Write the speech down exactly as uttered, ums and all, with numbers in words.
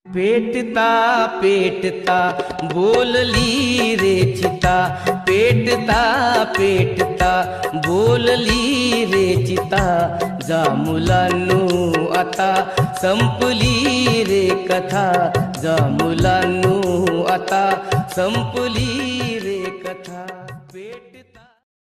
पेटता पेटता बोलली रे चिता, पेटता पेटता बोलली रे चिता, जा मुलांनो आता संपली रे कथा, जा मुलांनो आता संपली रे कथा। पेटता